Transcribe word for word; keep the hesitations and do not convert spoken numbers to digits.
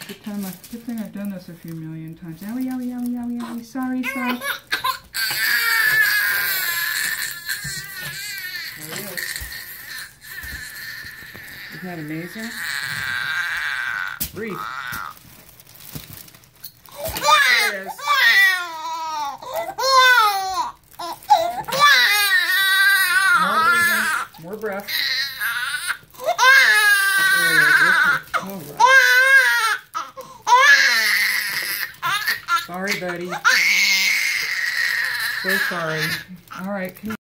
Good time. I, good thing I've done this a few million times. Owie, owie, owie, owie, owie. Sorry, sorry. There it is. Isn't that amazing? Breathe. There it is. More breathing. More breath. There it is. All right. Sorry, buddy. So sorry. All right.